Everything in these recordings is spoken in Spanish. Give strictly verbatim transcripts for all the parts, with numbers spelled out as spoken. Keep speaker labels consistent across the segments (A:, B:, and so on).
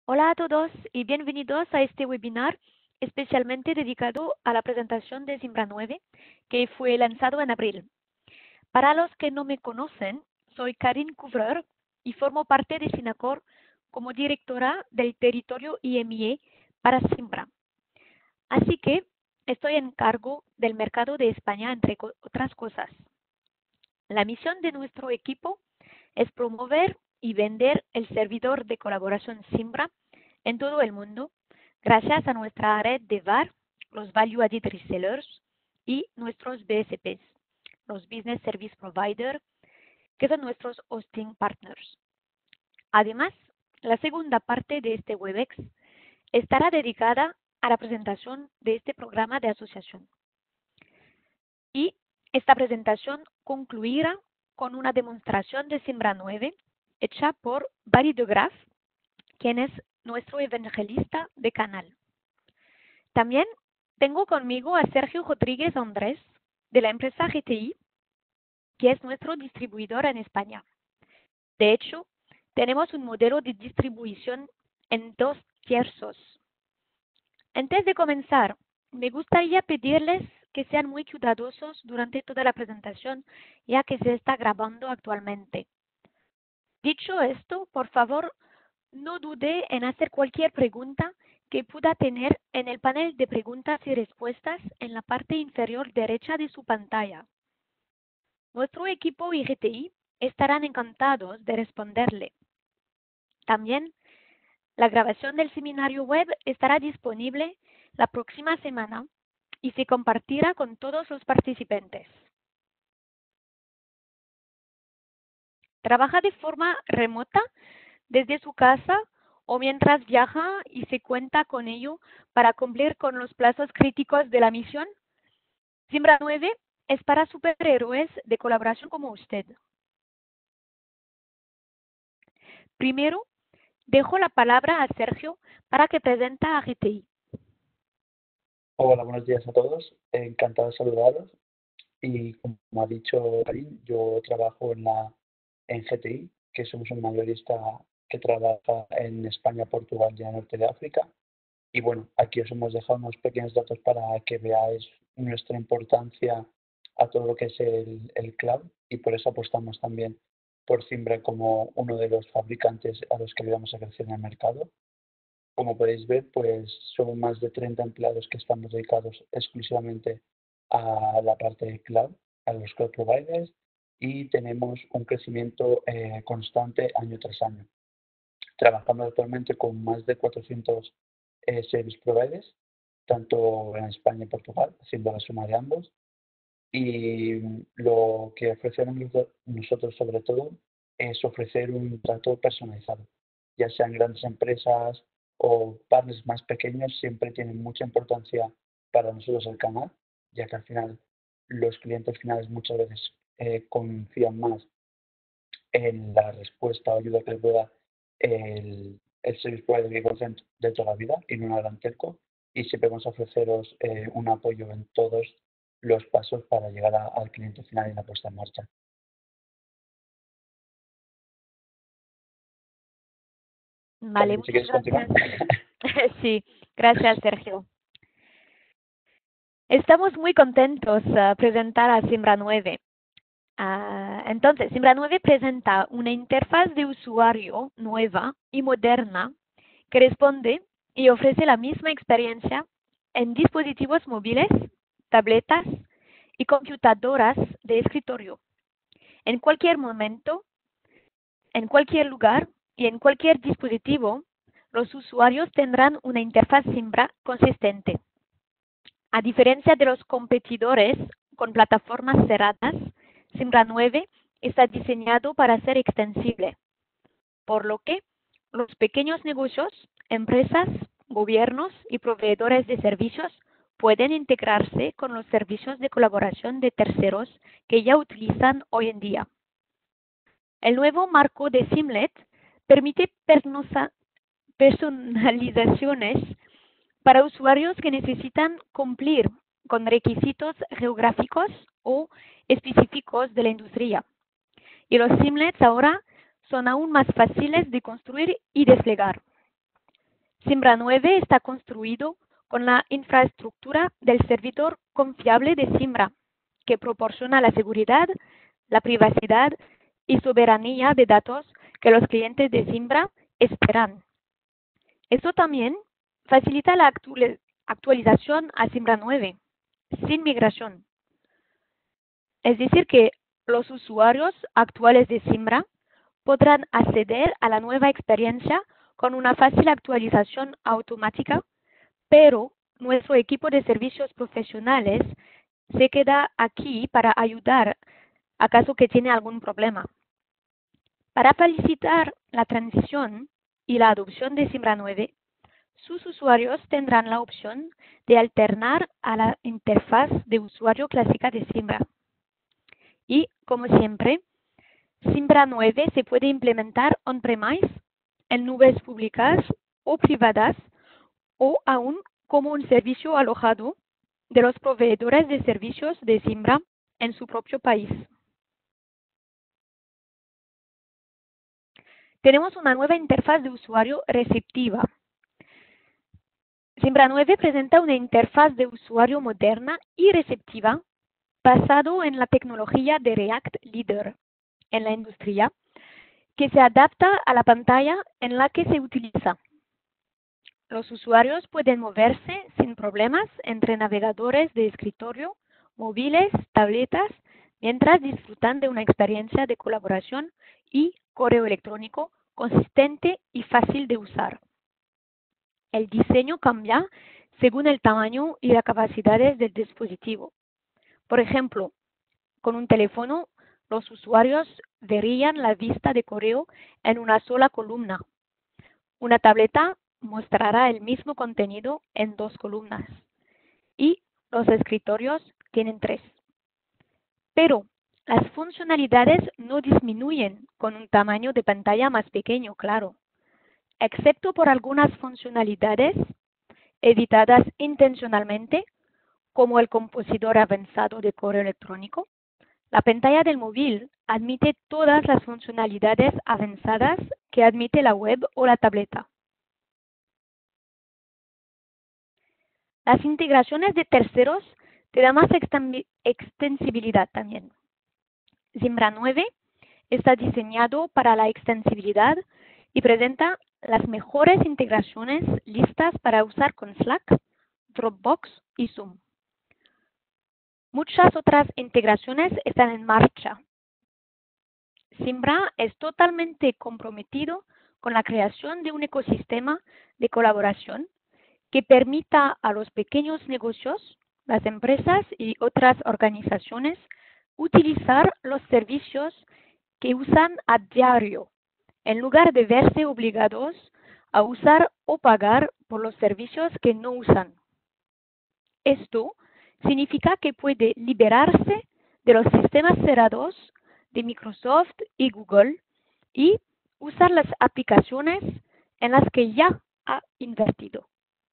A: Hola a todos y bienvenidos a este webinar especialmente dedicado a la presentación de Simbra nueve, que fue lanzado en abril. Para los que no me conocen, soy Karin Couvreur y formo parte de Sinacor como directora del territorio I M E para Simbra. Así que estoy en cargo del mercado de España, entre otras cosas. La misión de nuestro equipo es promover y vender el servidor de colaboración Simbra en todo el mundo, gracias a nuestra red de V A R, los Value Added Resellers y nuestros B S Ps, los Business Service Provider, que son nuestros hosting partners. Además, la segunda parte de este WebEx estará dedicada a la presentación de este programa de asociación. Y esta presentación concluirá con una demostración de Simbra nueve hecha por Barry de Graaf, quien es nuestro evangelista de canal. También tengo conmigo a Sergio Rodríguez Andrés, de la empresa G T I, que es nuestro distribuidor en España. De hecho, tenemos un modelo de distribución en dos tercios. Antes de comenzar, me gustaría pedirles que sean muy cuidadosos durante toda la presentación, ya que se está grabando actualmente. Dicho esto, por favor, no dude en hacer cualquier pregunta que pueda tener en el panel de preguntas y respuestas en la parte inferior derecha de su pantalla. Nuestro equipo y G T I estarán encantados de responderle. También, la grabación del seminario web estará disponible la próxima semana y se compartirá con todos los participantes. Trabaja de forma remota desde su casa o mientras viaja y se cuenta con ello para cumplir con los plazos críticos de la misión. Simbra nueve es para superhéroes de colaboración como usted. Primero, dejo la palabra a Sergio para que presente a G T I.
B: Hola, buenos días a todos. Encantado de saludaros. Y como ha dicho Karin, yo trabajo en, la, en G T I, que somos un mayorista que trabaja en España, Portugal y en el norte de África. Y bueno, aquí os hemos dejado unos pequeños datos para que veáis nuestra importancia a todo lo que es el, el cloud, y por eso apostamos también por Simbra como uno de los fabricantes a los que le vamos a crecer en el mercado. Como podéis ver, pues son más de treinta empleados que estamos dedicados exclusivamente a la parte de cloud, a los cloud providers, y tenemos un crecimiento eh, constante año tras año. Trabajamos actualmente con más de cuatrocientos eh, service providers, tanto en España y Portugal, haciendo la suma de ambos. Y lo que ofrecemos nosotros sobre todo es ofrecer un trato personalizado, ya sean grandes empresas o partners más pequeños, siempre tienen mucha importancia para nosotros el canal, ya que al final los clientes finales muchas veces eh, confían más en la respuesta o ayuda que les pueda el, el service provider que conocen de toda la vida y no una gran telco, y siempre vamos a ofreceros eh, un apoyo en todos los pasos para llegar a, al cliente final y la puesta en marcha.
A: Vale,
B: Karin, si
A: muchas
B: quieres continuar.
A: gracias. Sí, gracias, Sergio. Estamos muy contentos de uh, presentar a Simbra nueve. Uh, entonces, Simbra nueve presenta una interfaz de usuario nueva y moderna que responde y ofrece la misma experiencia en dispositivos móviles, tabletas y computadoras de escritorio. En cualquier momento, en cualquier lugar y en cualquier dispositivo, los usuarios tendrán una interfaz Simbra consistente. A diferencia de los competidores con plataformas cerradas, Simbra nueve está diseñado para ser extensible, por lo que los pequeños negocios, empresas, gobiernos y proveedores de servicios pueden integrarse con los servicios de colaboración de terceros que ya utilizan hoy en día. El nuevo marco de Simlet permite personalizaciones para usuarios que necesitan cumplir con requisitos geográficos o específicos de la industria. Y los Simlets ahora son aún más fáciles de construir y desplegar. Simbra nueve está construido con la infraestructura del servidor confiable de Simbra, que proporciona la seguridad, la privacidad y soberanía de datos que los clientes de Simbra esperan. Esto también facilita la actualización a Simbra nueve sin migración. Es decir, que los usuarios actuales de Simbra podrán acceder a la nueva experiencia con una fácil actualización automática, pero nuestro equipo de servicios profesionales se queda aquí para ayudar a caso que tiene algún problema. Para facilitar la transición y la adopción de Simbra nueve, sus usuarios tendrán la opción de alternar a la interfaz de usuario clásica de Simbra. Y, como siempre, Simbra nueve se puede implementar on-premise, en nubes públicas o privadas, o aún como un servicio alojado de los proveedores de servicios de Simbra en su propio país. Tenemos una nueva interfaz de usuario receptiva. Simbra nueve presenta una interfaz de usuario moderna y receptiva basado en la tecnología de React líder en la industria, que se adapta a la pantalla en la que se utiliza. Los usuarios pueden moverse sin problemas entre navegadores de escritorio, móviles, tabletas, mientras disfrutan de una experiencia de colaboración y correo electrónico consistente y fácil de usar. El diseño cambia según el tamaño y las capacidades del dispositivo. Por ejemplo, con un teléfono, los usuarios verían la vista de correo en una sola columna. Una tableta mostrará el mismo contenido en dos columnas y los escritorios tienen tres. Pero las funcionalidades no disminuyen con un tamaño de pantalla más pequeño, claro. Excepto por algunas funcionalidades evitadas intencionalmente, como el compositor avanzado de correo electrónico, la pantalla del móvil admite todas las funcionalidades avanzadas que admite la web o la tableta. Las integraciones de terceros te dan más extensibilidad también. Simbra nueve está diseñado para la extensibilidad y presenta las mejores integraciones listas para usar con Slack, Dropbox y Zoom. Muchas otras integraciones están en marcha. Simbra es totalmente comprometido con la creación de un ecosistema de colaboración que permita a los pequeños negocios, las empresas y otras organizaciones utilizar los servicios que usan a diario, en lugar de verse obligados a usar o pagar por los servicios que no usan. Esto significa que puede liberarse de los sistemas cerrados de Microsoft y Google y usar las aplicaciones en las que ya ha invertido.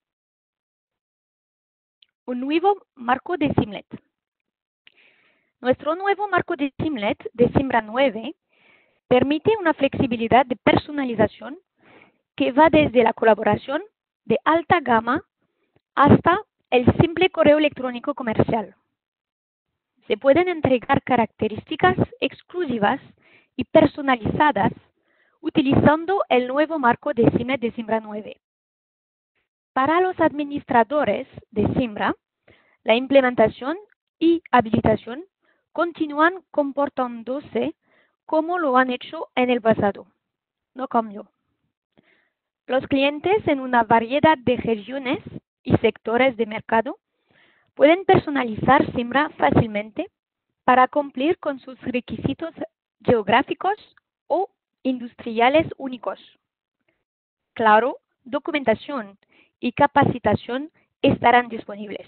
A: Un nuevo marco de Simlet. Nuestro nuevo marco de Simlet de Simbra nueve permite una flexibilidad de personalización que va desde la colaboración de alta gama hasta el simple correo electrónico comercial. Se pueden entregar características exclusivas y personalizadas utilizando el nuevo marco de Simlet de Simbra nueve. Para los administradores de Simbra, la implementación y habilitación continúan comportándose como lo han hecho en el pasado. No cambió. Los clientes en una variedad de regiones y sectores de mercado pueden personalizar Simbra fácilmente para cumplir con sus requisitos geográficos o industriales únicos. Claro, documentación y capacitación estarán disponibles.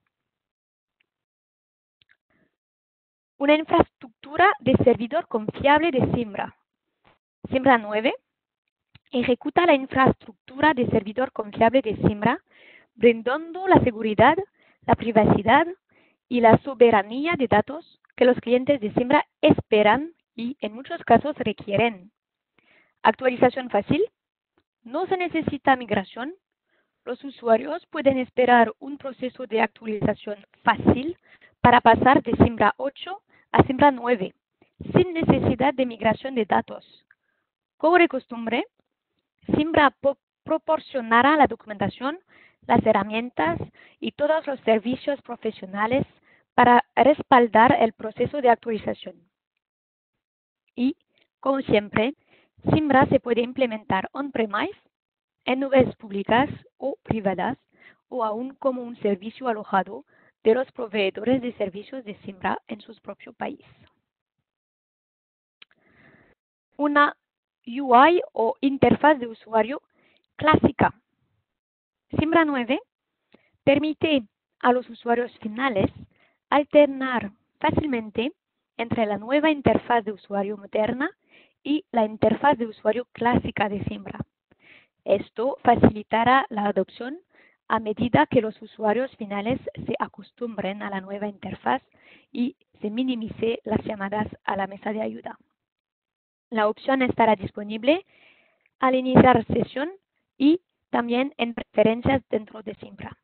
A: Una infraestructura de servidor confiable de Simbra. Simbra nueve ejecuta la infraestructura de servidor confiable de Simbra, brindando la seguridad, la privacidad y la soberanía de datos que los clientes de Simbra esperan y en muchos casos requieren. Actualización fácil, no se necesita migración Los usuarios pueden esperar un proceso de actualización fácil para pasar de Zimbra ocho a Zimbra nueve, sin necesidad de migración de datos. Como de costumbre, Zimbra proporcionará la documentación, las herramientas y todos los servicios profesionales para respaldar el proceso de actualización. Y, como siempre, Zimbra se puede implementar on-premise, en nubes públicas o privadas, o aún como un servicio alojado de los proveedores de servicios de Zimbra en su propio país. Una U I o interfaz de usuario clásica. Zimbra nueve permite a los usuarios finales alternar fácilmente entre la nueva interfaz de usuario moderna y la interfaz de usuario clásica de Zimbra. Esto facilitará la adopción a medida que los usuarios finales se acostumbren a la nueva interfaz y se minimice las llamadas a la mesa de ayuda. La opción estará disponible al iniciar sesión y también en preferencias dentro de Zimbra.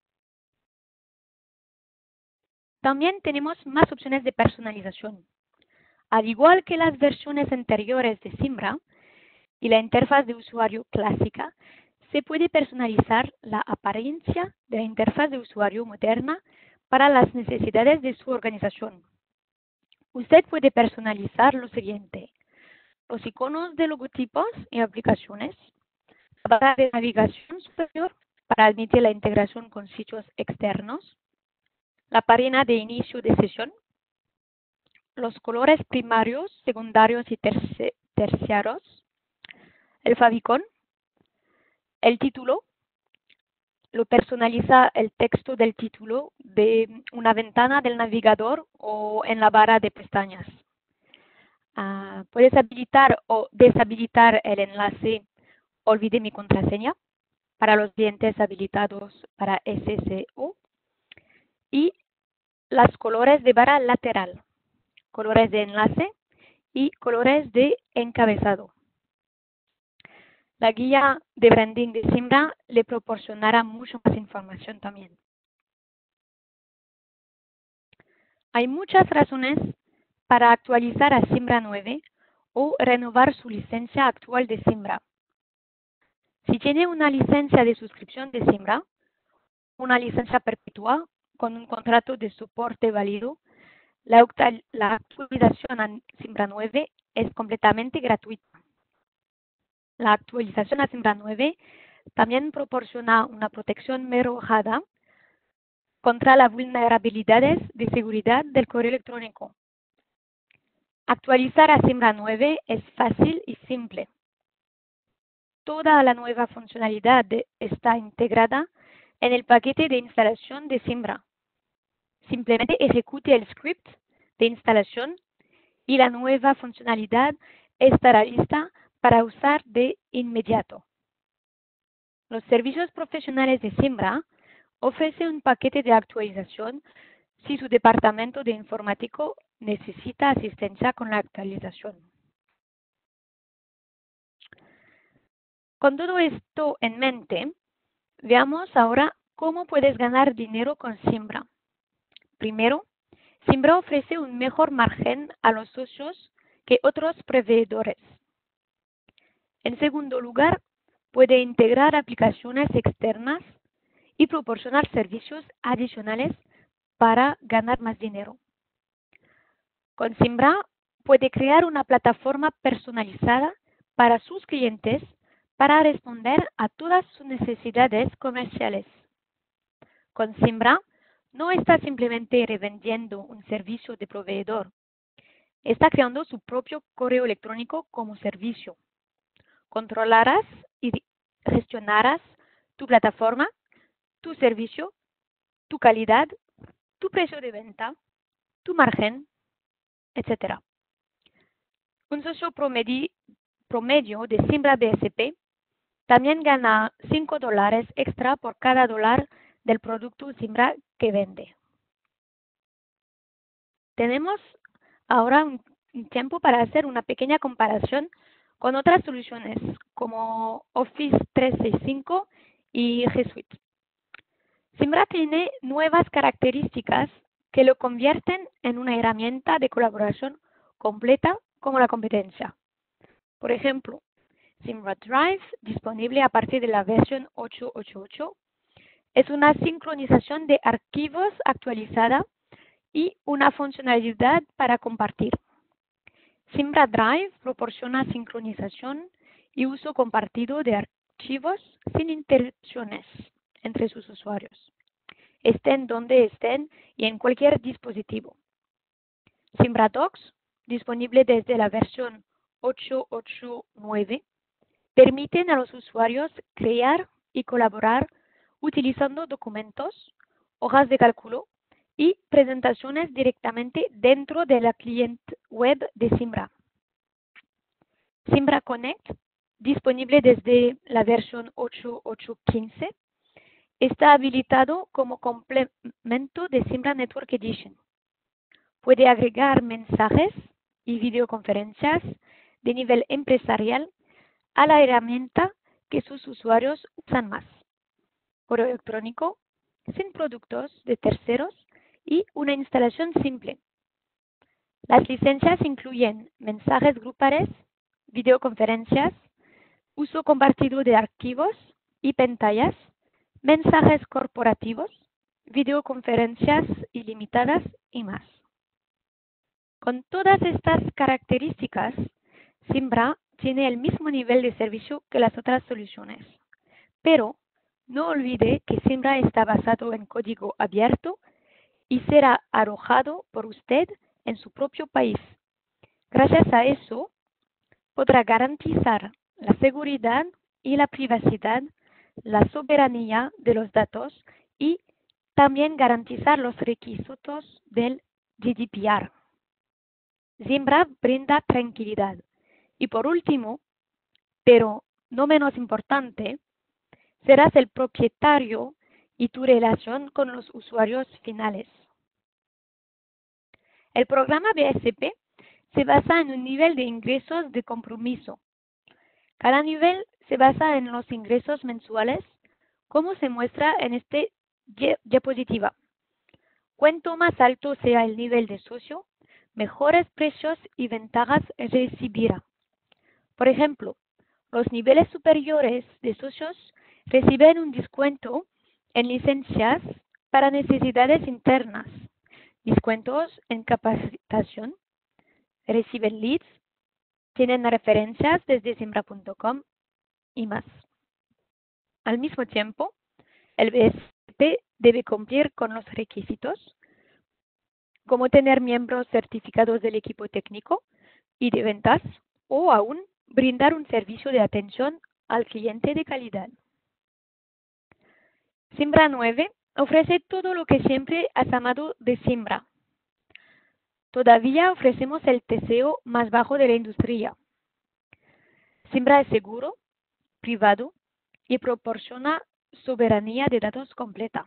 A: También tenemos más opciones de personalización. Al igual que las versiones anteriores de Zimbra y la interfaz de usuario clásica, se puede personalizar la apariencia de la interfaz de usuario moderna para las necesidades de su organización. Usted puede personalizar lo siguiente: los iconos de logotipos y aplicaciones, la barra de navegación superior para admitir la integración con sitios externos, la página de inicio de sesión, los colores primarios, secundarios y terci terciarios, el favicon, el título, lo personaliza el texto del título de una ventana del navegador o en la barra de pestañas. Uh, puedes habilitar o deshabilitar el enlace "Olvidé mi contraseña" para los clientes habilitados para S S O y los colores de barra lateral, colores de enlace y colores de encabezado. La guía de branding de Zimbra le proporcionará mucho más información también. Hay muchas razones para actualizar a Zimbra nueve o renovar su licencia actual de Zimbra. Si tiene una licencia de suscripción de Zimbra, una licencia perpetua con un contrato de soporte válido, la, la actualización a Zimbra nueve es completamente gratuita. La actualización a Zimbra nueve también proporciona una protección mejorada contra las vulnerabilidades de seguridad del correo electrónico. Actualizar a Zimbra nueve es fácil y simple. Toda la nueva funcionalidad de, está integrada en el paquete de instalación de Zimbra. Simplemente ejecute el script de instalación y la nueva funcionalidad estará lista para usar de inmediato. Los servicios profesionales de Zimbra ofrecen un paquete de actualización si su departamento de informático necesita asistencia con la actualización. Con todo esto en mente, veamos ahora cómo puedes ganar dinero con Zimbra. Primero, Zimbra ofrece un mejor margen a los socios que otros proveedores. En segundo lugar, puede integrar aplicaciones externas y proporcionar servicios adicionales para ganar más dinero. Con Zimbra puede crear una plataforma personalizada para sus clientes para responder a todas sus necesidades comerciales. Con Zimbra no está simplemente revendiendo un servicio de proveedor, está creando su propio correo electrónico como servicio. Controlarás y gestionarás tu plataforma, tu servicio, tu calidad, tu precio de venta, tu margen, etcétera. Un socio promedio, promedio de Zimbra B S P también gana cinco dólares extra por cada dólar del producto Zimbra que vende. Tenemos ahora un, un tiempo para hacer una pequeña comparación con otras soluciones como Office trescientos sesenta y cinco y G Suite. Zimbra tiene nuevas características que lo convierten en una herramienta de colaboración completa como la competencia. Por ejemplo, Zimbra Drive, disponible a partir de la versión ocho punto ocho punto ocho, es una sincronización de archivos actualizada y una funcionalidad para compartir. Zimbra Drive proporciona sincronización y uso compartido de archivos sin interrupciones entre sus usuarios, estén donde estén y en cualquier dispositivo. Zimbra Docs, disponible desde la versión ocho punto ocho punto nueve, permiten a los usuarios crear y colaborar utilizando documentos, hojas de cálculo y presentaciones directamente dentro de la cliente web de Zimbra. Zimbra Connect, disponible desde la versión ocho punto ocho punto quince, está habilitado como complemento de Zimbra Network Edition. Puede agregar mensajes y videoconferencias de nivel empresarial a la herramienta que sus usuarios usan más. Correo electrónico, sin productos de terceros y una instalación simple. Las licencias incluyen mensajes grupales, videoconferencias, uso compartido de archivos y pantallas, mensajes corporativos, videoconferencias ilimitadas y más. Con todas estas características, Zimbra tiene el mismo nivel de servicio que las otras soluciones. Pero no olvide que Zimbra está basado en código abierto y será arrojado por usted en su propio país. Gracias a eso, podrá garantizar la seguridad y la privacidad, la soberanía de los datos y también garantizar los requisitos del G D P R. Zimbra brinda tranquilidad. Y por último, pero no menos importante, serás el propietario y tu relación con los usuarios finales. El programa B S P se basa en un nivel de ingresos de compromiso. Cada nivel se basa en los ingresos mensuales, como se muestra en esta diapositiva. Cuanto más alto sea el nivel de socio, mejores precios y ventajas recibirá. Por ejemplo, los niveles superiores de socios reciben un descuento en licencias para necesidades internas, descuentos en capacitación, reciben leads, tienen referencias desde Zimbra punto com y más. Al mismo tiempo, el B S P debe cumplir con los requisitos, como tener miembros certificados del equipo técnico y de ventas, o aún brindar un servicio de atención al cliente de calidad. Zimbra nueve ofrece todo lo que siempre has amado de Zimbra. Todavía ofrecemos el T C O más bajo de la industria. Zimbra es seguro, privado y proporciona soberanía de datos completa.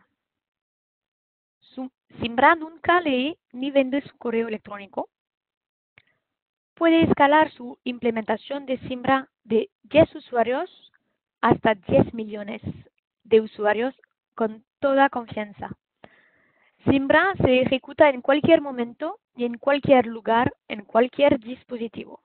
A: Zimbra nunca lee ni vende su correo electrónico. Puede escalar su implementación de Zimbra de diez usuarios hasta diez millones de usuarios con toda confianza. Zimbra se ejecuta en cualquier momento y en cualquier lugar, en cualquier dispositivo.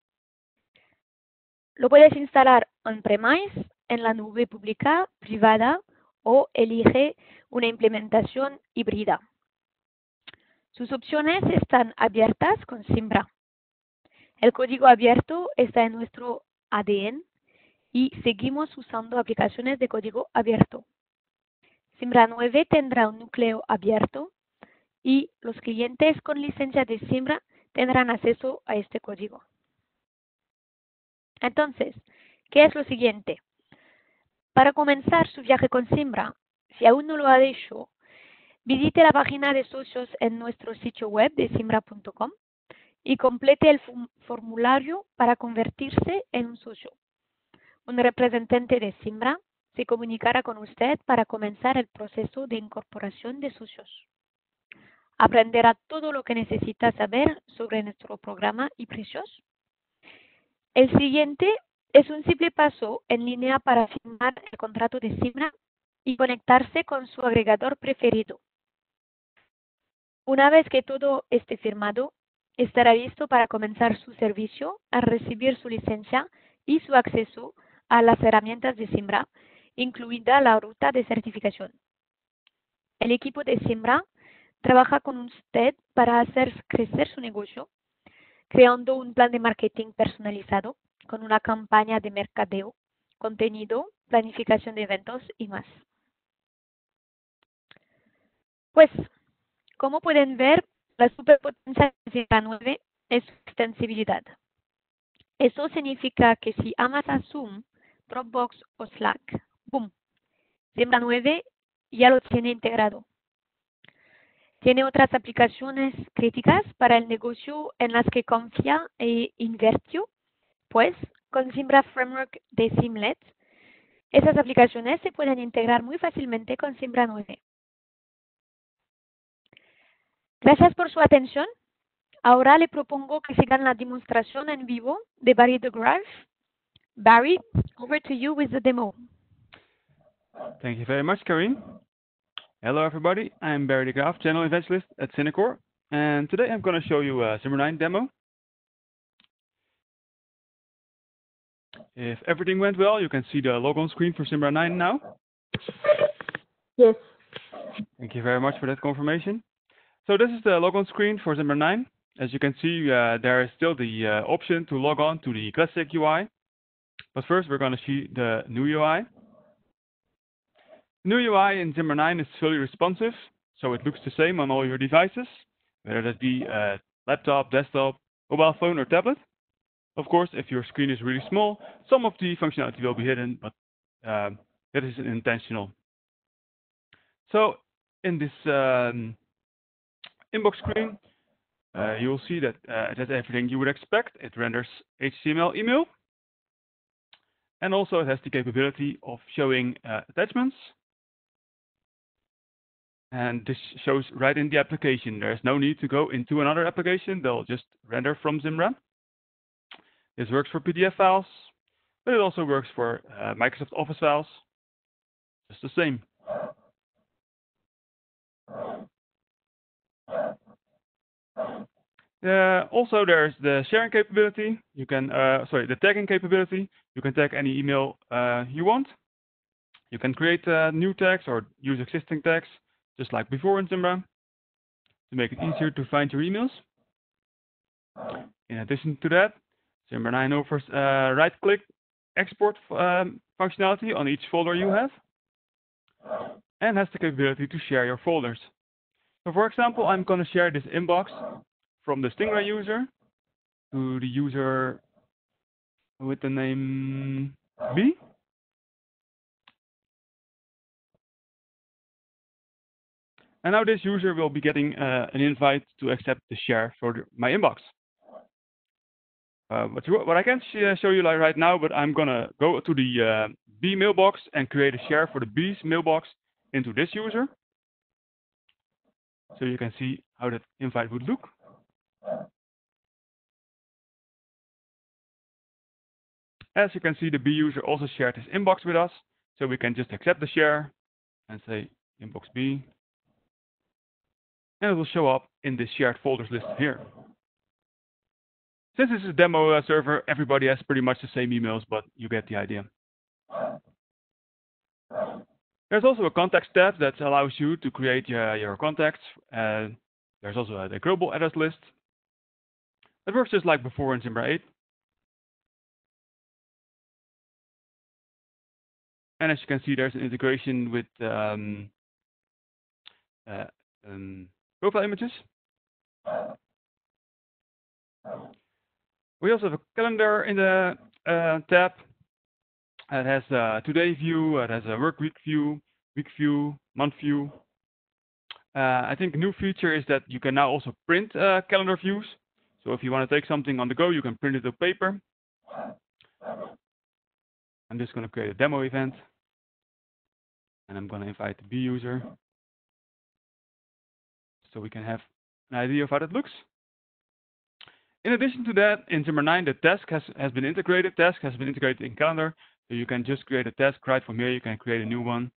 A: Lo puedes instalar on-premise, en la nube pública, privada o elige una implementación híbrida. Sus opciones están abiertas con Zimbra. El código abierto está en nuestro A D N y seguimos usando aplicaciones de código abierto. Zimbra nueve tendrá un núcleo abierto y los clientes con licencia de Zimbra tendrán acceso a este código. Entonces, ¿qué es lo siguiente? Para comenzar su viaje con Zimbra, si aún no lo ha hecho, visite la página de socios en nuestro sitio web de Zimbra punto com y complete el formulario para convertirse en un socio. Un representante de Zimbra se comunicará con usted para comenzar el proceso de incorporación de socios. Aprenderá todo lo que necesita saber sobre nuestro programa y precios. El siguiente Es un simple paso en línea para firmar el contrato de Zimbra y conectarse con su agregador preferido. Una vez que todo esté firmado, estará listo para comenzar su servicio al recibir su licencia y su acceso a las herramientas de Zimbra, incluida la ruta de certificación. El equipo de Zimbra trabaja con usted para hacer crecer su negocio, creando un plan de marketing personalizado con una campaña de mercadeo, contenido, planificación de eventos y más. Pues, como pueden ver, la superpotencia de Zimbra nueve es su extensibilidad. Eso significa que si amas a Zoom, Dropbox o Slack, ¡boom! Zimbra nueve ya lo tiene integrado. Tiene otras aplicaciones críticas para el negocio en las que confía e invirtió, pues con Zimbra Framework de Zimlet, esas aplicaciones se pueden integrar muy fácilmente con Zimbra nueve. Gracias por su atención. Ahora le propongo que sigan la demostración en vivo de Barry the Graph. Barry, over to you with the demo.
C: Thank you very much, Karine. Hello, everybody. I'm Barry the Graph, Channel Evangelist at Synacor, and today I'm going to show you a Zimbra nine demo. If everything went well, you can see the logon screen for Zimbra nine now.
D: Yes.
C: Thank you very much for that confirmation. So this is the logon screen for Zimbra nine. As you can see, uh, there is still the uh, option to log on to the classic U I. But first, we're going to see the new U I. New U I in Zimbra nine is fully responsive, so it looks the same on all your devices, whether that be a laptop, desktop, mobile phone, or tablet. Of course, if your screen is really small, some of the functionality will be hidden, but um, that is intentional. So in this um, inbox screen, uh, you will see that uh, it has everything you would expect. It renders H T M L email, and also it has the capability of showing uh, attachments. And this shows right in the application. There's no need to go into another application. They'll just render from Zimbra. This works for P D F files, but it also works for uh, Microsoft Office files. Just the same. Uh, also, there's the sharing capability. You can, uh, sorry, the tagging capability. You can tag any email uh, you want. You can create uh, new tags or use existing tags, just like before in Zimbra, to make it easier to find your emails. In addition to that, Zimbra nine offers uh, right-click export um, functionality on each folder you have, and has the capability to share your folders. So for example, I'm going to share this inbox from the Stingray user to the user with the name B. And now this user will be getting uh, an invite to accept the share for the, my inbox. Uh, what, you, what I can sh show you like right now, but I'm gonna go to the uh, B mailbox and create a share for the B's mailbox into this user. So you can see how that invite would look. As you can see, the B user also shared his inbox with us, so we can just accept the share and say inbox B. And it will show up in this shared folders list here. Since this is a demo uh, server, everybody has pretty much the same emails, but you get the idea. There's also a contacts tab that allows you to create your, your contacts. Uh, there's also a, a global address list. It works just like before in Zimbra eight. And as you can see, there's an integration with um, uh, um, profile images. We also have a calendar in the uh, tab. It has a today view, it has a work week view, week view, month view. Uh, I think a new feature is that you can now also print uh, calendar views. So if you want to take something on the go, you can print it on paper. I'm just going to create a demo event. And I'm going to invite the B user, so we can have an idea of how that looks. In addition to that, in Zimbra nine, the task has, has been integrated. Task has been integrated in Calendar. So you can just create a task right from here. You can create a new one.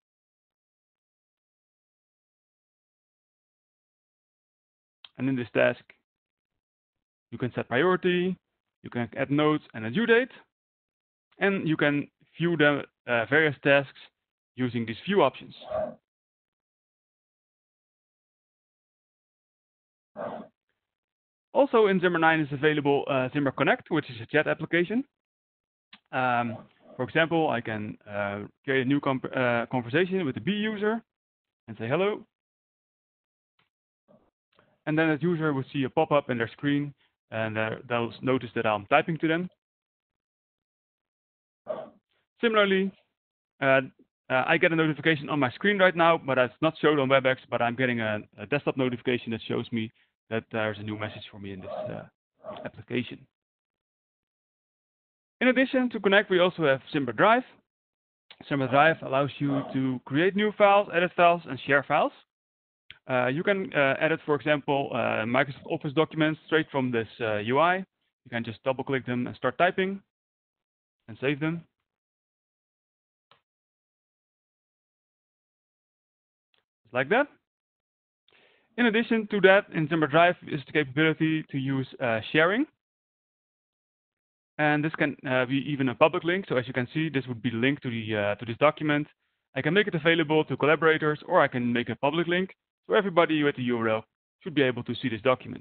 C: And in this task, you can set priority. You can add notes and a due date. And you can view the uh, various tasks using these view options. Also in Zimbra nine is available uh, Zimbra Connect, which is a chat application. Um, for example, I can uh, create a new uh, conversation with the B user and say hello. And then that user will see a pop-up in their screen, and uh, they'll notice that I'm typing to them. Similarly, uh, uh, I get a notification on my screen right now, but it's not showed on WebEx, but I'm getting a, a desktop notification that shows me that there's a new message for me in this uh, application. In addition to Connect, we also have Zimbra Drive. Zimbra Drive allows you to create new files, edit files, and share files. Uh, you can uh, edit, for example, uh, Microsoft Office documents straight from this uh, U I. You can just double-click them and start typing and save them. Just like that. In addition to that, in Zimbra Drive is the capability to use uh, sharing. And this can uh, be even a public link. So as you can see, this would be the link to, the, uh, to this document. I can make it available to collaborators, or I can make a public link. So everybody with the U R L should be able to see this document.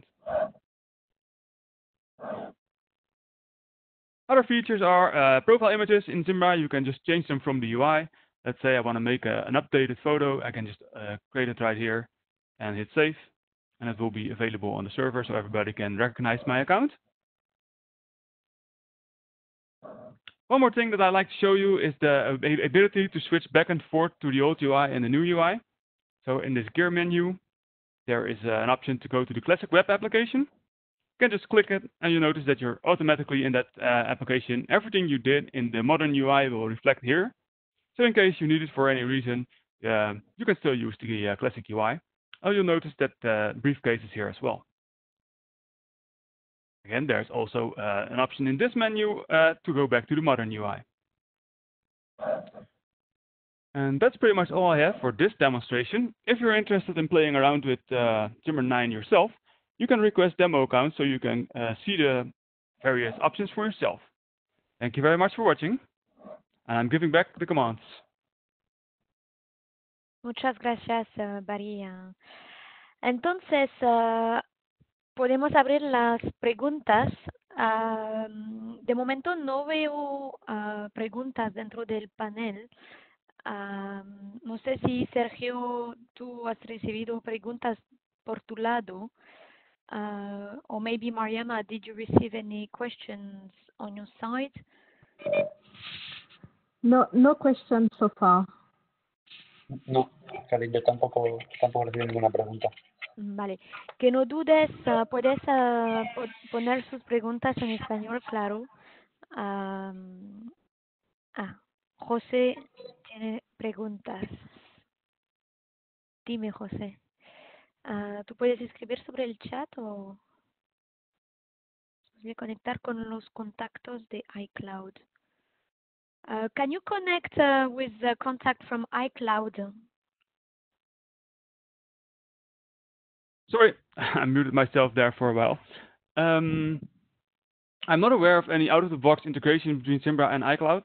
C: Other features are uh, profile images in Zimbra. You can just change them from the U I. Let's say I want to make a, an updated photo. I can just uh, create it right here and hit save. And it will be available on the server so everybody can recognize my account. One more thing that I like to show you is the ability to switch back and forth to the old U I and the new U I. So in this gear menu, there is uh, an option to go to the classic web application. You can just click it and you notice that you're automatically in that uh, application. Everything you did in the modern U I will reflect here. So in case you need it for any reason, uh, you can still use the uh, classic U I. Oh, you'll notice that uh, briefcase is here as well. Again, there's also uh, an option in this menu uh, to go back to the modern U I. And that's pretty much all I have for this demonstration. If you're interested in playing around with uh, Zimbra nine yourself, you can request demo accounts so you can uh, see the various options for yourself. Thank you very much for watching, and I'm giving back the commands.
A: Muchas gracias, uh, Barry. Uh, Entonces, uh, podemos abrir las preguntas. Uh, de momento no veo uh, preguntas dentro del panel. Uh, no sé si, Sergio, tú has recibido preguntas por tu lado. Uh, or maybe, Mariama, did you receive any questions on your side?
D: No, no questions so far.
B: No, Karin, yo tampoco, tampoco recibí ninguna pregunta.
A: Vale, que no dudes, uh, puedes uh, po poner sus preguntas en español, claro. Um, ah, José tiene preguntas. Dime, José. Uh, ¿Tú puedes escribir sobre el chat o voy a conectar con los contactos de iCloud? Uh, can you connect uh, with the contact from iCloud?
C: Sorry, I muted myself there for a while. Um, I'm not aware of any out-of-the-box integration between Zimbra and iCloud.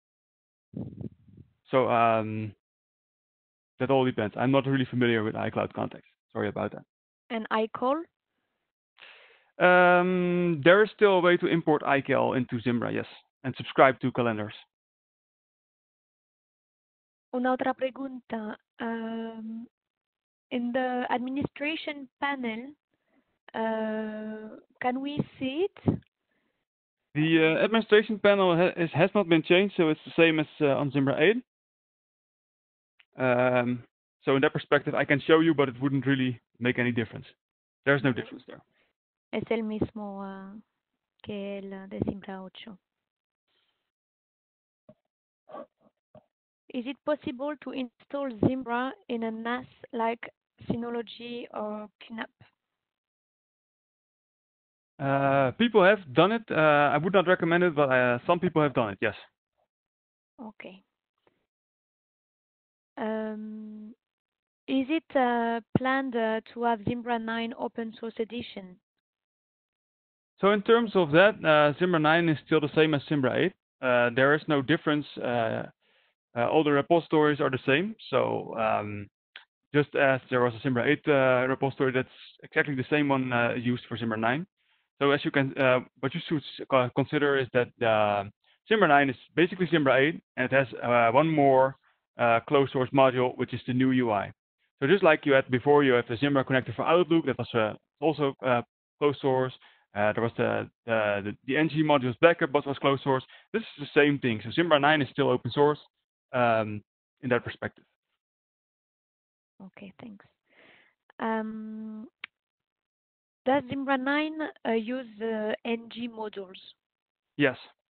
C: So um, that all depends. I'm not really familiar with iCloud context. Sorry about that.
A: And iCall?
C: Um, there is still a way to import iCal into Zimbra, yes, and subscribe to calendars.
A: Una otra pregunta. Um, in the administration panel, uh, can we see it?
C: The uh, administration panel ha is, has not been changed, so it's the same as uh, on Zimbra eight. Um, so in that perspective, I can show you, but it wouldn't really make any difference. There's no difference there.
A: Es el mismo uh, que el de Zimbra ocho. Is it possible to install Zimbra in a N A S like Synology or Q N A P?
C: Uh, people have done it. Uh, I would not recommend it, but uh, some people have done it, yes.
A: Okay. Um, is it uh, planned uh, to have Zimbra nine open source edition?
C: So in terms of that, uh, Zimbra nine is still the same as Zimbra eight. Uh, there is no difference. Uh, uh, all the repositories are the same. So um, just as there was a Zimbra eight uh, repository, that's exactly the same one uh, used for Zimbra nine. So as you can, uh, what you should consider is that uh, Zimbra nine is basically Zimbra eight, and it has uh, one more uh, closed source module, which is the new U I. So just like you had before, you have the Zimbra connector for Outlook that was uh, also uh, closed source. Uh, there was the, the, the, the N G modules backup, but was closed source. This is the same thing. So Zimbra nine is still open source um, in that perspective.
A: Okay, thanks. Um, does Zimbra nine uh, use uh, N G modules?
C: Yes.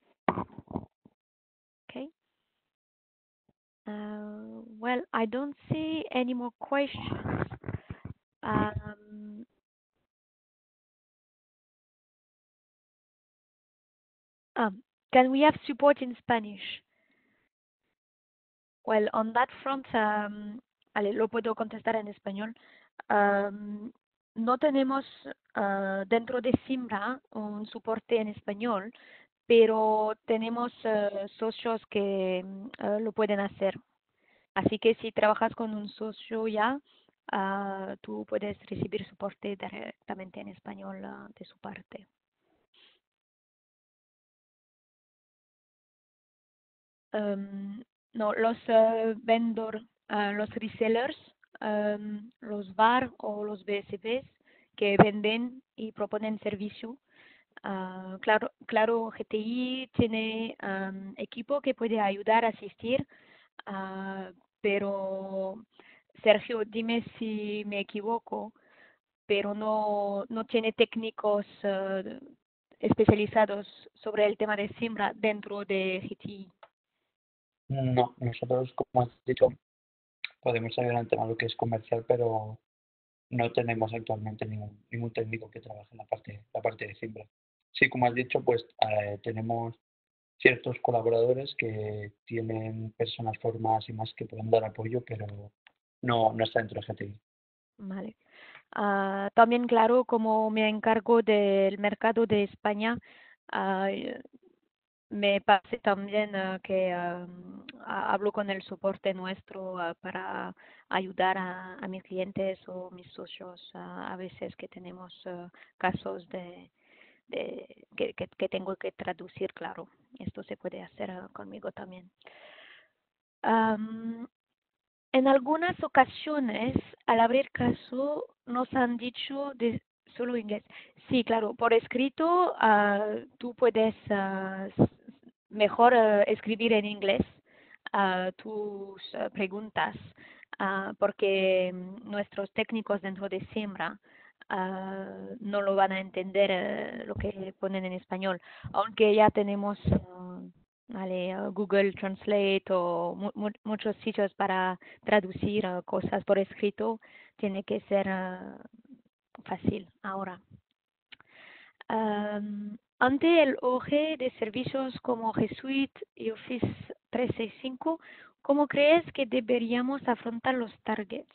A: Okay. Uh, well, I don't see any more questions. Um, um, can we have support in Spanish? Well, on that front, um, vale, lo puedo contestar en español. Um, no tenemos uh, dentro de Zimbra un soporte en español, pero tenemos uh, socios que uh, lo pueden hacer. Así que si trabajas con un socio ya, uh, tú puedes recibir soporte directamente en español uh, de su parte. Um, no, los uh, vendor, uh, los resellers, um, los V A R o los B S Ps que venden y proponen servicio. Uh, claro, claro, G T I tiene um, equipo que puede ayudar a asistir, uh, pero Sergio, dime si me equivoco, pero no, no tiene técnicos uh, especializados sobre el tema de Zimbra dentro de G T I.
B: No, nosotros, como has dicho, podemos ayudar en tema de lo que es comercial, pero no tenemos actualmente ningún, ningún técnico que trabaje en la parte, la parte de Zimbra. Sí, como has dicho, pues eh, tenemos ciertos colaboradores que tienen personas formadas y más que pueden dar apoyo, pero no, no está dentro de G T I.
A: Vale. Uh, también, claro, como me encargo del mercado de España, uh, me parece también uh, que uh, hablo con el soporte nuestro uh, para ayudar a, a mis clientes o mis socios uh, a veces que tenemos uh, casos de, de que, que, que tengo que traducir, claro. Esto se puede hacer uh, conmigo también. Um, en algunas ocasiones, al abrir caso, nos han dicho de solo inglés. Sí, claro, por escrito uh, tú puedes uh, mejor uh, escribir en inglés uh, tus uh, preguntas, uh, porque um, nuestros técnicos dentro de Zimbra uh, no lo van a entender uh, lo que ponen en español, aunque ya tenemos uh, vale, uh, Google Translate o mu mu muchos sitios para traducir uh, cosas por escrito, tiene que ser uh, fácil ahora. Um, ante el auge de servicios como G Suite y Office trescientos sesenta y cinco, ¿cómo crees que deberíamos afrontar los targets?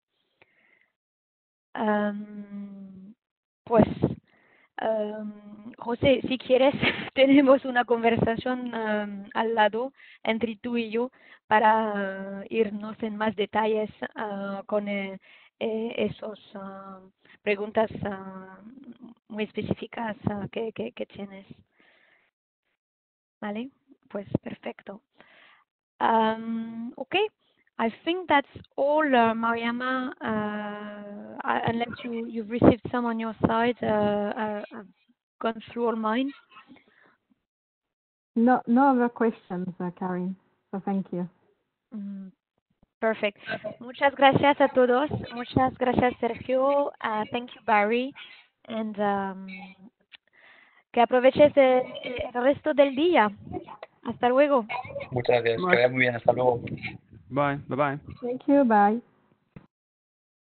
A: Um, pues, um, José, si quieres, tenemos una conversación um, al lado entre tú y yo para uh, irnos en más detalles uh, con eh, eh, esos uh, preguntas uh, muy específicas uh, que, que, que tienes. ¿Vale? Pues perfecto. Um, okay. I think that's all, uh, Mariama, uh, unless you, you've received some on your side. Uh, uh, I've gone through all mine.
D: No, no other questions, uh, Karin. So thank you.
A: Mm, perfect. Muchas gracias a todos. Muchas gracias, Sergio. Uh, thank you, Barry. And um, que aproveches el, el resto del día. Hasta luego.
B: Muchas gracias. Que vaya muy bien. Hasta luego.
C: Bye. Bye-bye.
D: Thank you. Bye.